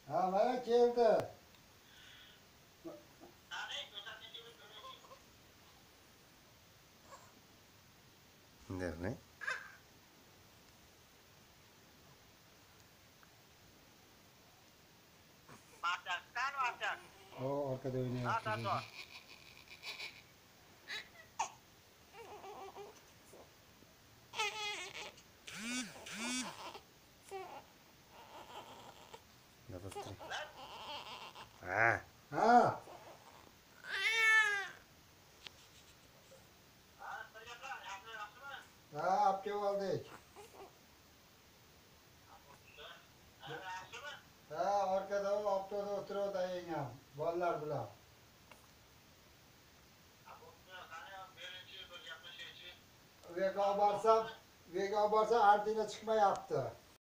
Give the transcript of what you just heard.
Ha, mana keldi. Ne? O arkada oynayapti. Nafas turing. Ha. Ha. Ha, olib kelib oldik. Ha, orqada avtoda o'tiribdi ayam. Bolalar bilan. Uyga olib borsam, Artina chiqmayapti.